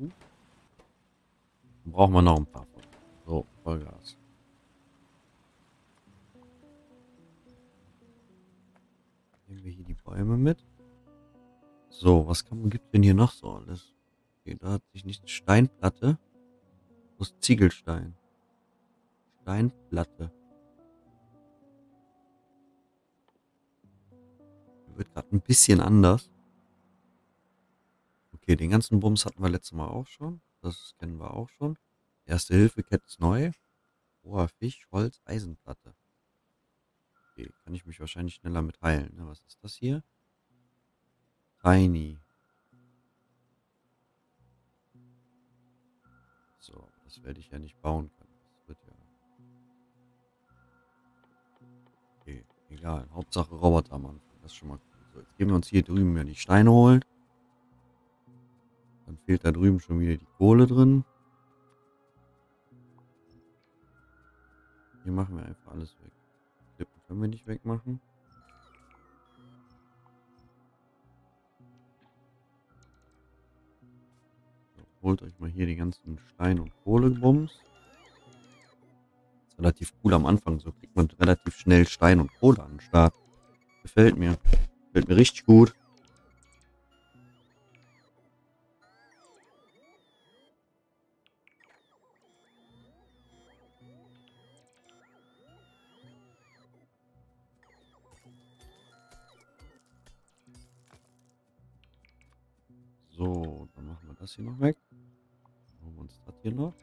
Dann brauchen wir noch ein paar von. So, Vollgas. Nehmen wir hier die Bäume mit. So, was gibt denn hier noch so alles? Okay, da hat sich nicht Steinplatte. Aus Ziegelstein. Steinplatte. Wird gerade ein bisschen anders. Okay, den ganzen Bums hatten wir letztes Mal auch schon. Das kennen wir auch schon. Erste-Hilfe-Kit ist neu. Roher Fisch, Holz, Eisenplatte. Okay, kann ich mich wahrscheinlich schneller mit heilen. Ne? Was ist das hier? Tiny. So, das werde ich ja nicht bauen können. Das wird ja... Okay, egal. Hauptsache Roboter am Anfang. Das ist schon mal cool. So, jetzt gehen wir uns hier drüben ja die Steine holen. Dann fehlt da drüben schon wieder die Kohle drin. Hier machen wir einfach alles weg. Klippen können wir nicht wegmachen. So, holt euch mal hier die ganzen Stein- und Kohlebums. Ist relativ cool am Anfang. So kriegt man relativ schnell Stein und Kohle an den Start. Gefällt mir. Gefällt mir richtig gut. So, dann machen wir das hier noch weg. Machen wir uns das hier noch.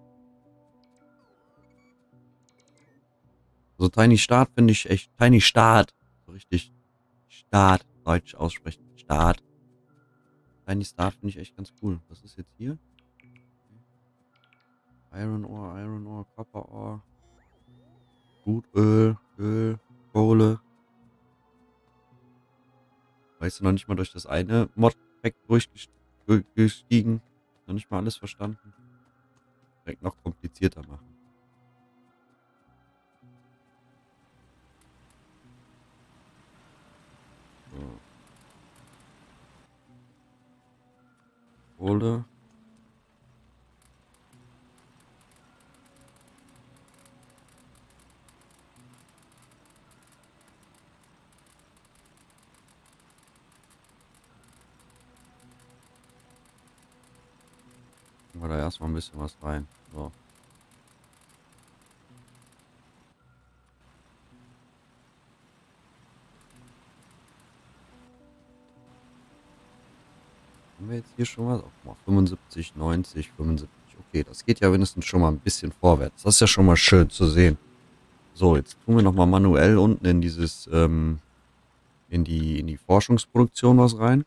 So Tiny Start finde ich echt. Tiny Start. So richtig Start. Deutsch aussprechen. Start. Tiny Start finde ich echt ganz cool. Was ist jetzt hier? Iron Ore, Copper Ore. Gutöl, Öl, Kohle. Weißt du, noch nicht mal durch das eine Mod-Pack durchgestiegen. Noch nicht mal alles verstanden. Direkt noch komplizierter machen. So. Kohle. Machen wir da erstmal ein bisschen was rein. So. Haben wir jetzt hier schon was? Auch mal 75, 90, 75. Okay, das geht ja wenigstens schon mal ein bisschen vorwärts. Das ist ja schon mal schön zu sehen. So, jetzt tun wir nochmal manuell unten in dieses, in die Forschungsproduktion was rein.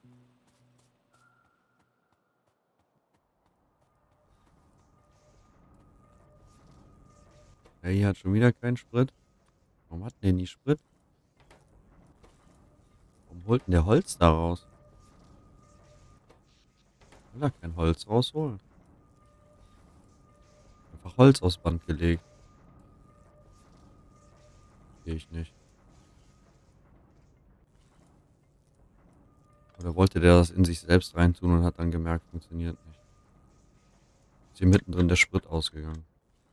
Ja, hier hat schon wieder keinen Sprit. Warum hat denn die Sprit? Warum holt denn der Holz da raus? Will er kein Holz rausholen? Einfach Holz aufs Band gelegt. Verstehe ich nicht. Oder wollte der das in sich selbst reintun und hat dann gemerkt, funktioniert nicht. Ist hier mittendrin der Sprit ausgegangen.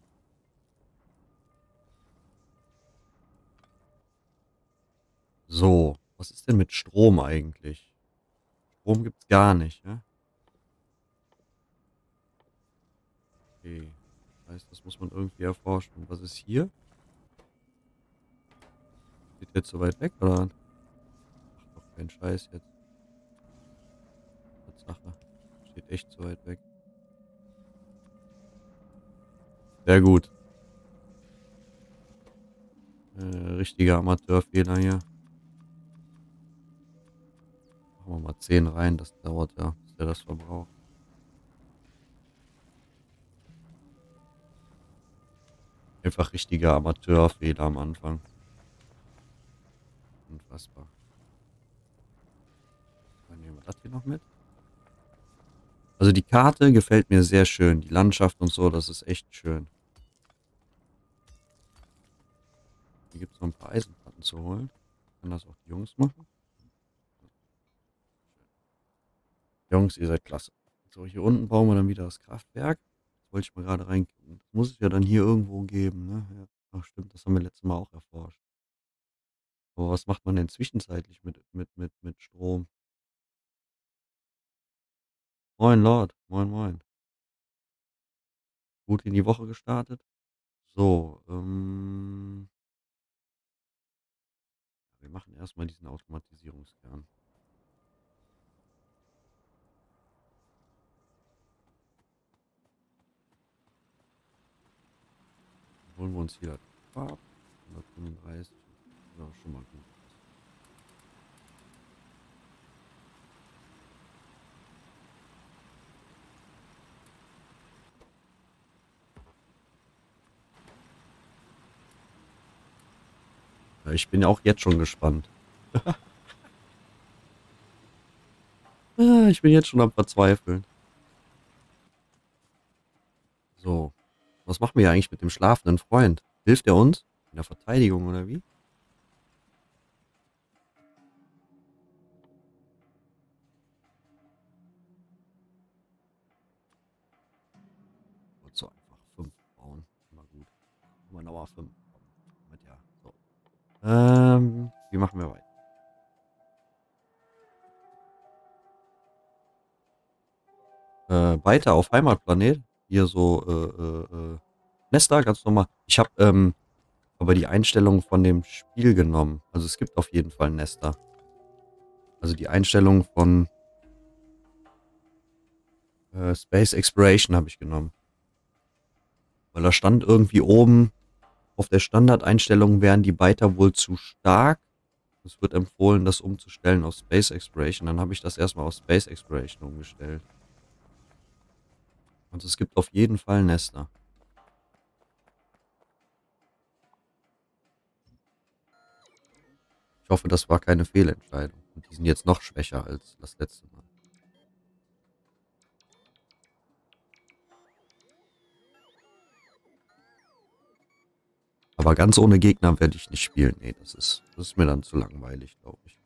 So, was ist denn mit Strom eigentlich? Strom gibt's gar nicht, ne? Okay. Das heißt, das muss man irgendwie erforschen. Und was ist hier? Steht jetzt so weit weg, oder? Ach doch, kein Scheiß jetzt. Tatsache. Steht echt so weit weg. Sehr gut. Richtiger Amateurfehler hier. Machen wir mal 10 rein, das dauert ja, bis der das verbraucht. Einfach richtiger Amateurfehler am Anfang. Unfassbar. Dann nehmen wir das hier noch mit. Also die Karte gefällt mir sehr schön. Die Landschaft und so, das ist echt schön. Hier gibt es noch ein paar Eisenplatten zu holen. Kann das auch die Jungs machen? Jungs, ihr seid klasse. So, hier unten bauen wir dann wieder das Kraftwerk. Das wollte ich mal gerade reingucken. Das muss es ja dann hier irgendwo geben, ne? Ja. Ach stimmt, das haben wir letztes Mal auch erforscht. Aber was macht man denn zwischenzeitlich mit Strom? Moin Lord, moin moin. Gut in die Woche gestartet. So, wir machen erstmal diesen Automatisierungskern. Dann holen wir uns hier das ab. 135. Ja, schon mal gut. Ja, ich bin ja auch jetzt schon gespannt. Ich bin jetzt schon am Verzweifeln. So, was machen wir hier eigentlich mit dem schlafenden Freund? Hilft er uns in der Verteidigung oder wie? Wolltest du einfach 5 bauen? Immer gut. Immer nochmal 5. Mit ja. So. Wie machen wir weiter? Weiter auf Heimatplanet. Hier so, Nester, ganz normal. Ich habe aber die Einstellungen von dem Spiel genommen. Also es gibt auf jeden Fall Nester. Also die Einstellungen von Space Exploration habe ich genommen. Weil da stand irgendwie oben, auf der Standardeinstellung wären die Byter wohl zu stark. Es wird empfohlen, das umzustellen auf Space Exploration. Dann habe ich das erstmal auf Space Exploration umgestellt. Also es gibt auf jeden Fall Nester. Ich hoffe, das war keine Fehlentscheidung. Und die sind jetzt noch schwächer als das letzte Mal. Aber ganz ohne Gegner werde ich nicht spielen. Nee, das ist mir dann zu langweilig, glaube ich.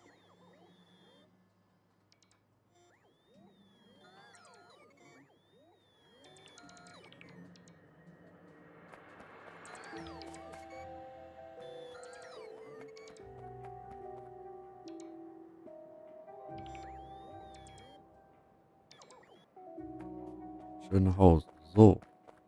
Schöne Haus. So.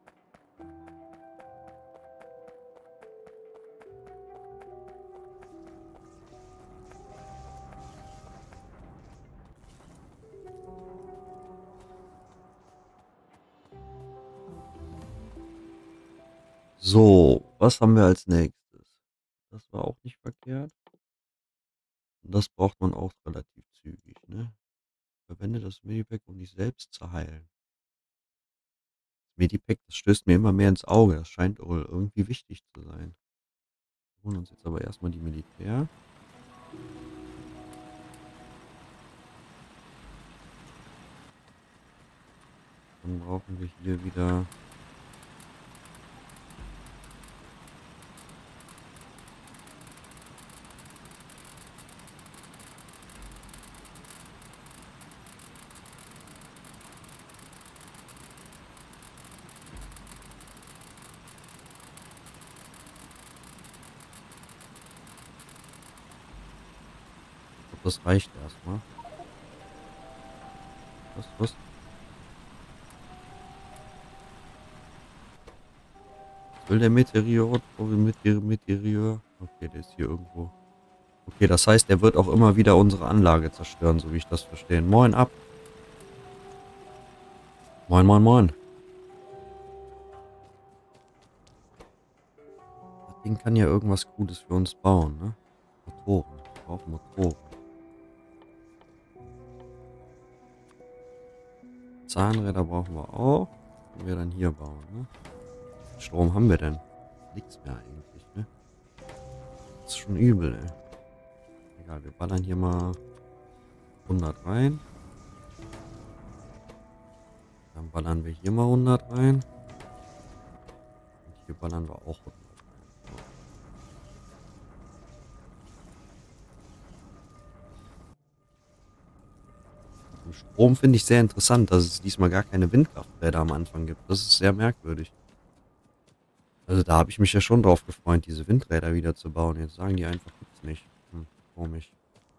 So, was haben wir als nächstes? Das war auch nicht verkehrt. Und das braucht man auch relativ zügig, ne? Verwende das Medipack, um dich selbst zu heilen. Das Medipack, das stößt mir immer mehr ins Auge. Das scheint wohl irgendwie wichtig zu sein. Wir holen uns jetzt aber erstmal die Militär. Dann brauchen wir hier wieder... Ich glaube, das reicht erstmal. Was? Will der Meteoriot? Meteorior? Okay, der ist hier irgendwo. Okay, das heißt, er wird auch immer wieder unsere Anlage zerstören, so wie ich das verstehe. Moin ab. Moin, moin, moin. Das Ding kann ja irgendwas Gutes für uns bauen, ne? Motoren. Wir brauchen Motoren. Zahnräder brauchen wir auch. Können wir dann hier bauen, ne? Strom haben wir denn? Nichts mehr eigentlich, ne? Das ist schon übel, ey. Egal, wir ballern hier mal 100 rein. Dann ballern wir hier mal 100 rein. Und hier ballern wir auch 100 rein. So. Beim Strom finde ich sehr interessant, dass es diesmal gar keine Windkrafträder am Anfang gibt. Das ist sehr merkwürdig. Also da habe ich mich ja schon drauf gefreut, diese Windräder wieder zu bauen. Jetzt sagen die einfach, gibt's nicht. Komisch.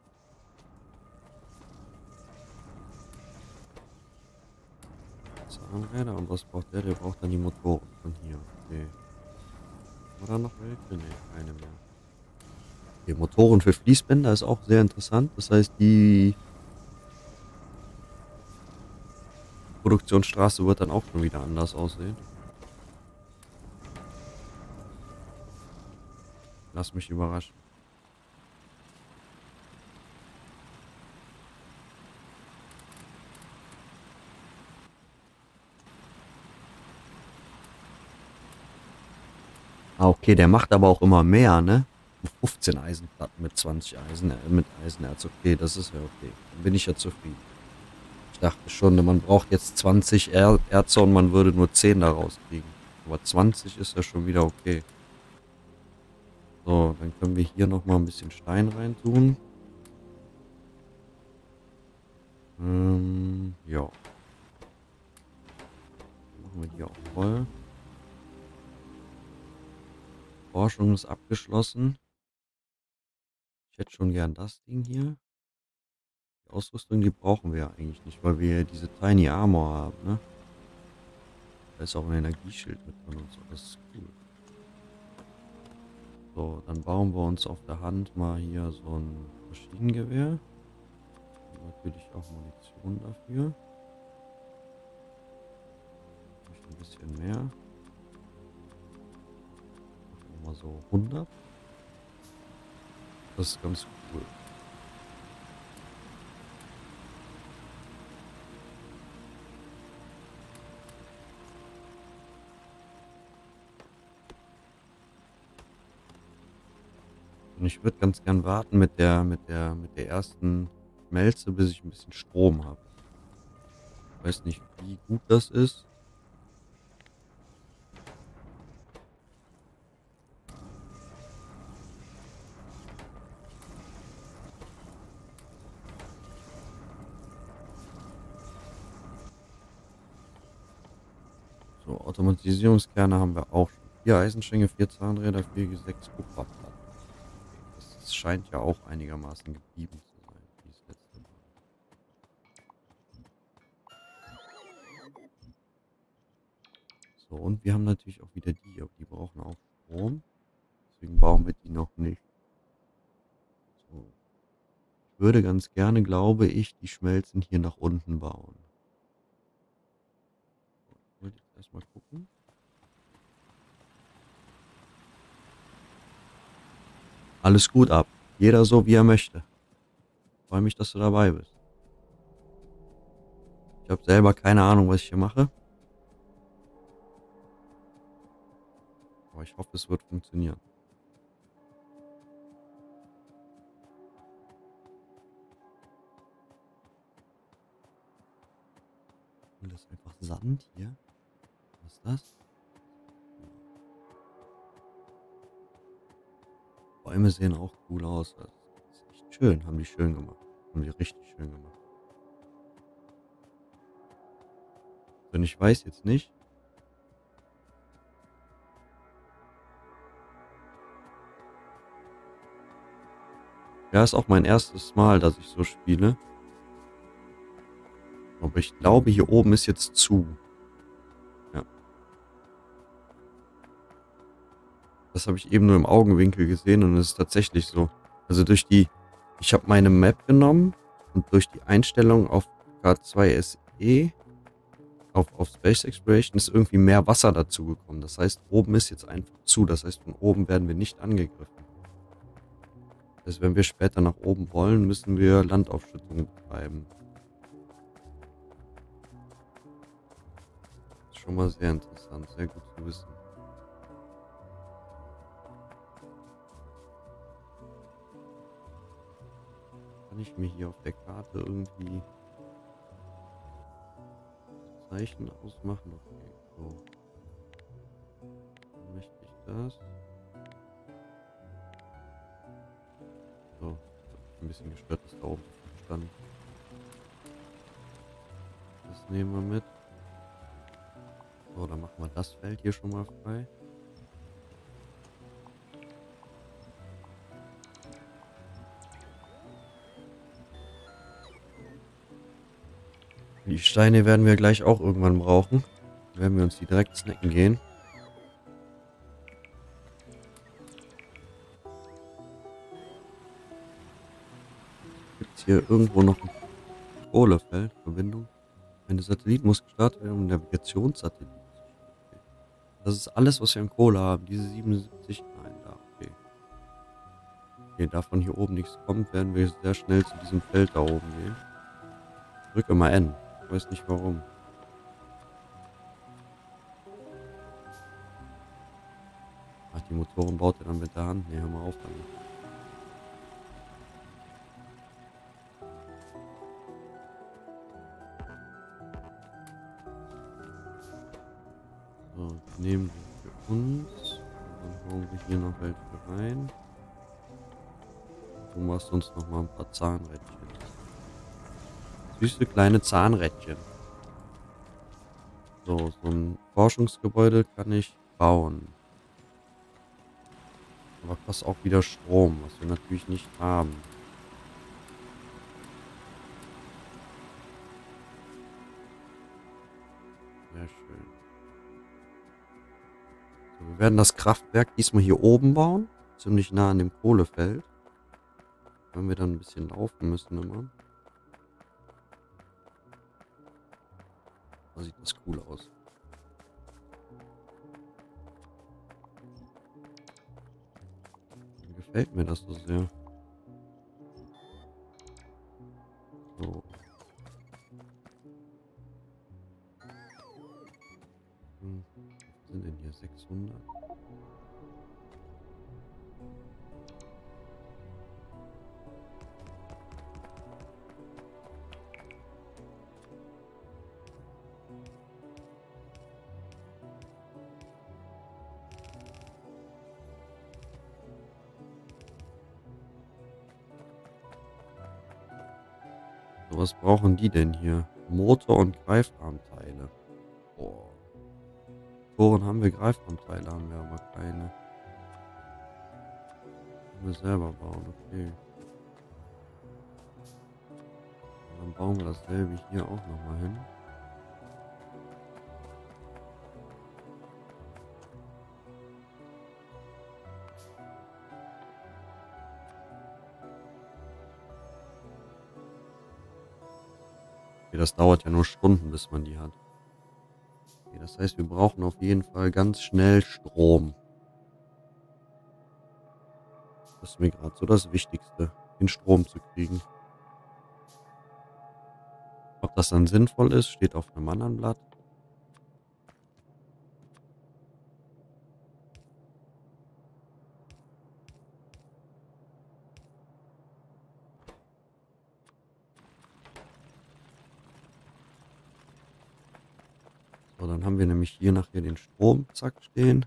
Zahnräder und was braucht der? Der braucht dann die Motoren von hier. Okay. Oder noch welche? Nee, keine mehr. Okay, Motoren für Fließbänder ist auch sehr interessant. Das heißt, die Produktionsstraße wird dann auch schon wieder anders aussehen. Lass mich überraschen. Ah, okay, der macht aber auch immer mehr, ne? 15 Eisenplatten mit 20 mit Eisenerz. Okay, das ist ja okay. Dann bin ich ja zufrieden. Ich dachte schon, man braucht jetzt 20 Erze und man würde nur 10 daraus kriegen. Aber 20 ist ja schon wieder okay. So, dann können wir hier nochmal ein bisschen Stein reintun. Ja. Machen wir die auch voll. Forschung ist abgeschlossen. Ich hätte schon gern das Ding hier. Die Ausrüstung, die brauchen wir ja eigentlich nicht, weil wir ja diese Tiny Armor haben, ne? Da ist auch ein Energieschild mit drin und so. Das ist cool. So, dann bauen wir uns auf der Hand mal hier so ein Maschinengewehr. Und natürlich auch Munition dafür. Ein bisschen mehr. Mal so 100. Das ist ganz cool. Und ich würde ganz gern warten mit der ersten Schmelze, bis ich ein bisschen Strom habe. Ich weiß nicht, wie gut das ist. So, Automatisierungskerne haben wir auch schon. 4 Eisenstränge, 4 Zahnräder, 6 Kupferplatten. Okay, das scheint ja auch einigermaßen geblieben zu sein, wie das letzte Mal. So, und wir haben natürlich auch wieder die, aber die brauchen auch Strom. Deswegen bauen wir die noch nicht. So. Ich würde ganz gerne, glaube ich, die Schmelzen hier nach unten bauen. So, ich wollte jetzt erstmal gucken. Alles gut ab. Jeder so, wie er möchte. Ich freue mich, dass du dabei bist. Ich habe selber keine Ahnung, was ich hier mache. Aber ich hoffe, es wird funktionieren. Und das ist einfach Sand hier. Was ist das? Bäume sehen auch cool aus. Das ist echt schön. Haben die schön gemacht. Haben die richtig schön gemacht. Und ich weiß jetzt nicht. Ja, ist auch mein erstes Mal, dass ich so spiele. Aber ich glaube, hier oben ist jetzt zu. Ja. Das habe ich eben nur im Augenwinkel gesehen und es ist tatsächlich so. Also ich habe meine Map genommen und durch die Einstellung auf K2 SE, auf Space Exploration, ist irgendwie mehr Wasser dazugekommen. Das heißt, oben ist jetzt einfach zu. Das heißt, von oben werden wir nicht angegriffen. Das heißt, wenn wir später nach oben wollen, müssen wir Landaufschüttung betreiben. Das ist schon mal sehr interessant, sehr gut zu wissen. Kann ich mir hier auf der Karte irgendwie Zeichen ausmachen? Okay, so. Dann möchte ich das. So, ein bisschen gestört, dass da oben stand. Das nehmen wir mit. So, dann machen wir das Feld hier schon mal frei. Die Steine werden wir gleich auch irgendwann brauchen. Dann werden wir uns die direkt snacken gehen. Gibt es hier irgendwo noch ein Kohlefeld? Verbindung? Ein Satellit muss gestartet werden, um Navigationssatellit. Das ist alles, was wir an Kohle haben. Diese 77. Nein, da, okay. Okay, davon hier oben nichts kommt, werden wir sehr schnell zu diesem Feld da oben gehen. Drücke mal N. Ich weiß nicht warum. Ach, die Motoren baut er dann mit der Hand. Ne, hör mal auf damit. So, die nehmen wir für uns. Und dann hauen wir hier noch welche rein. Du machst uns noch mal ein paar Zahnrädchen. Süße kleine Zahnrädchen. So, so ein Forschungsgebäude kann ich bauen. Aber kostet auch wieder Strom, was wir natürlich nicht haben. Sehr schön. So, wir werden das Kraftwerk diesmal hier oben bauen. Ziemlich nah an dem Kohlefeld. Wenn wir dann ein bisschen laufen müssen immer. Da sieht das cool aus. Dann gefällt mir das so sehr. So. Was sind denn hier 600? So, was brauchen die denn hier? Motor- und Greifarmteile. Boah. Motoren haben wir, Greifarmteile haben wir aber keine. Können wir selber bauen, okay. Und dann bauen wir dasselbe hier auch nochmal hin. Okay, das dauert ja nur Stunden, bis man die hat. Okay, das heißt, wir brauchen auf jeden Fall ganz schnell Strom. Das ist mir gerade so das Wichtigste, den Strom zu kriegen. Ob das dann sinnvoll ist, steht auf einem anderen Blatt. So, dann haben wir nämlich hier nachher den Strom, zack, stehen.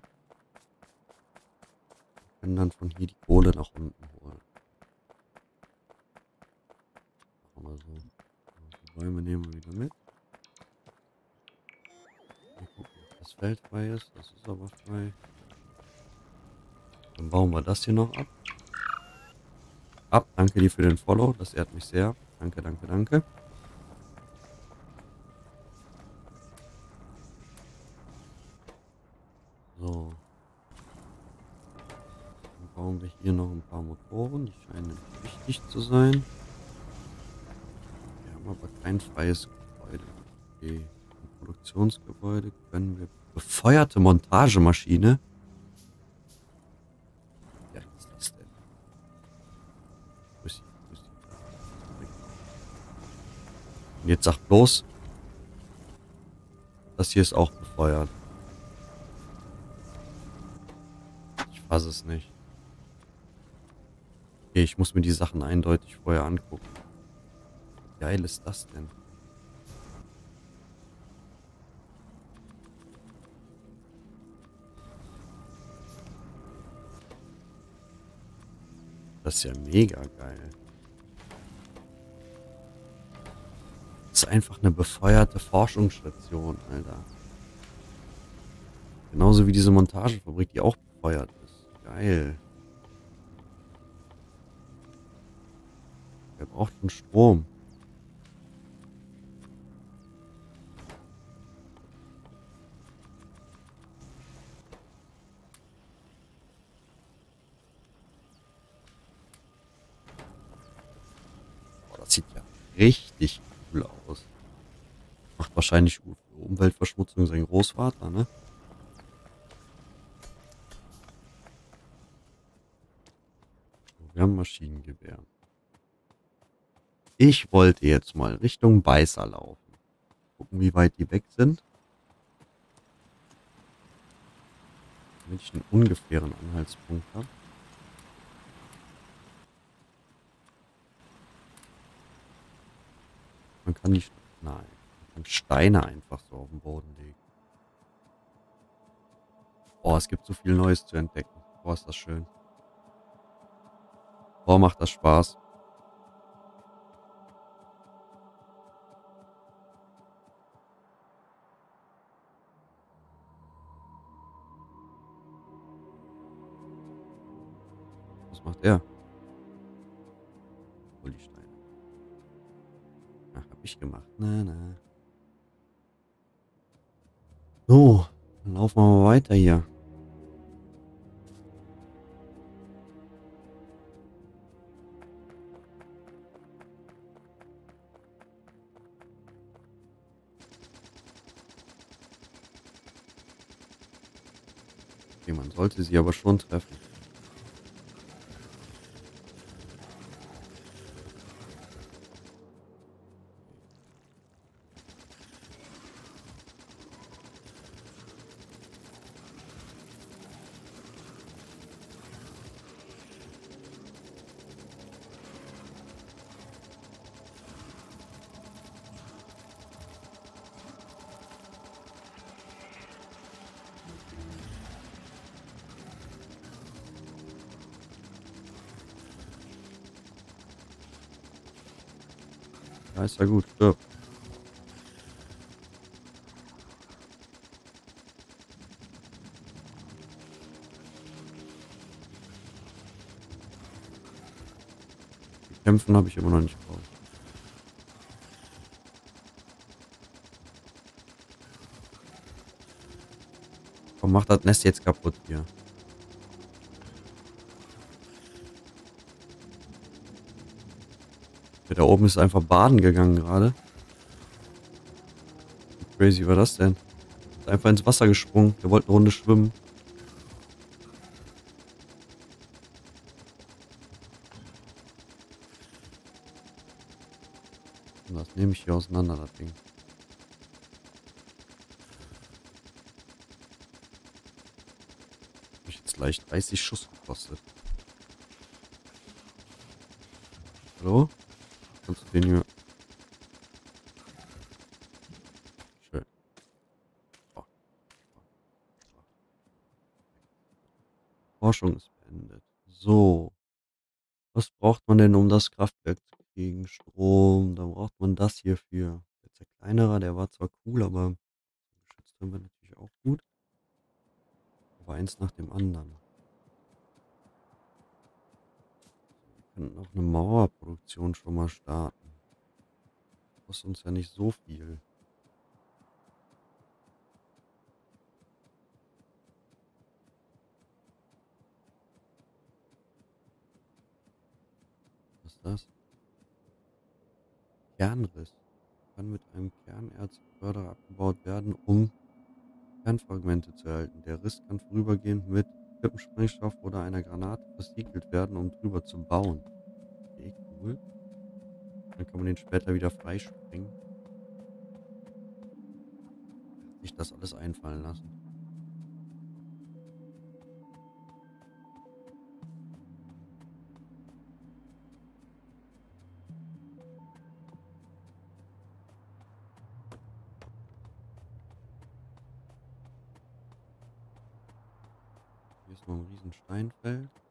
Wir können dann von hier die Kohle nach unten holen. Machen wir so. Die Bäume nehmen wir wieder mit. Mal gucken, ob das Feld frei ist. Das ist aber frei. Dann bauen wir das hier noch ab. Danke dir für den Follow. Das ehrt mich sehr. Danke, danke, danke. So. Dann bauen wir hier noch ein paar Motoren. Die scheinen wichtig zu sein. Wir haben aber kein freies Gebäude. Okay. Ein Produktionsgebäude können wir. Befeuerte Montagemaschine. Ja, was ist das denn? Grüß dich. Und jetzt sag bloß, das hier ist auch befeuert. Ich fasse es nicht. Okay, ich muss mir die Sachen eindeutig vorher angucken. Wie geil ist das denn? Das ist ja mega geil. Das ist einfach eine befeuerte Forschungsstation, Alter. Genauso wie diese Montagefabrik, die auch befeuert ist. Geil. Wer braucht schon Strom? Boah, das sieht ja richtig cool aus. Macht wahrscheinlich für Umweltverschmutzung sein Großvater, ne? So, wir haben ein Maschinengewehr. Ich wollte jetzt mal Richtung Beißer laufen. Gucken, wie weit die weg sind. Damit ich einen ungefähren Anhaltspunkt habe. Man kann nicht. Nein. Man kann Steine einfach so auf den Boden legen. Boah, es gibt so viel Neues zu entdecken. Boah, ist das schön. Boah, macht das Spaß. Was macht er? Hol die Steine. Ach, hab ich gemacht. Na, na. So, dann laufen wir mal weiter hier. Okay, man sollte sie aber schon treffen. Ja, ist ja gut. Stirb. Kämpfen habe ich immer noch nicht drauf. Komm, mach das Nest jetzt kaputt hier. Der da oben ist einfach baden gegangen gerade. Wie crazy war das denn? Ist einfach ins Wasser gesprungen. Der wollte eine Runde schwimmen. Und das nehme ich hier auseinander, das Ding. Hab ich jetzt gleich 30 Schuss gekostet. Hallo? Kannst du den hier... Schön. Oh. Forschung ist beendet. So. Was braucht man denn, um das Kraftwerk zu kriegen? Strom. Da braucht man das hier für. Jetzt der kleinere, der war zwar cool, aber geschützt haben wir natürlich auch gut. Aber eins nach dem anderen. Wir könnten auch eine Mauerproduktion schon mal starten. Kostet uns ja nicht so viel. Was ist das? Kernriss. Kann mit einem Kernerzförderer abgebaut werden, um Kernfragmente zu erhalten. Der Riss kann vorübergehend mit Klippensprengstoff oder einer Granate versiegelt werden, um drüber zu bauen. Okay, cool. Dann kann man den später wieder freisprengen. Sich das alles einfallen lassen. Hier ist noch ein riesen Steinfeld.